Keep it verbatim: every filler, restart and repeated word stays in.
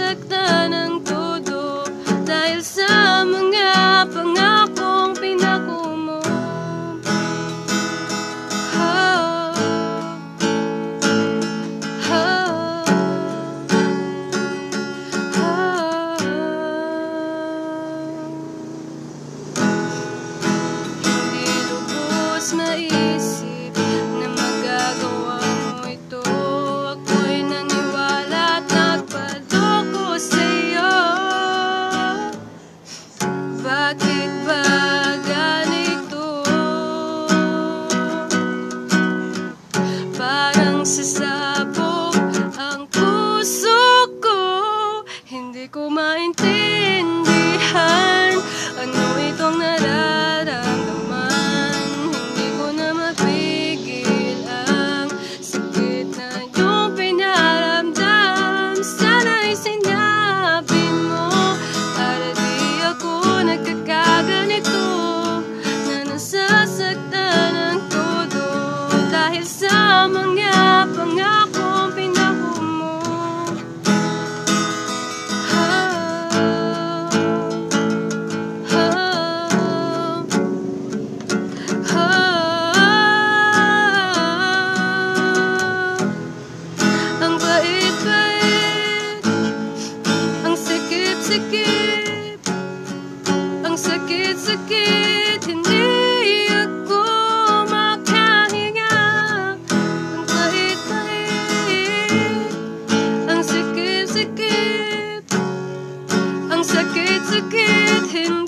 nasasaktan ng todo dahil sa mga pangakong pinako mo. Oh, oh, oh. Hindi lubos maisip na magagawa mo ito. Ako'y naniwala at nagpadoko sa'yo. Bakit ba ganito? Parang sasabog ang puso ko. Hindi ko maintindihan ano itong nararamdaman. Hindi ko na mapigil ang sakit na iyong pinaramdam. Sana'y sinabi mo para di ako nagkakaganito, na nasasaktan ng todo dahil sa mga pangakong pinako mo. Ang bait-bait, ang sikip-sikip, ang sakit-sakit, hindi ako makahinga. Ang bait-bait, ang sikip-sikip, ang sakit-sakit, hindi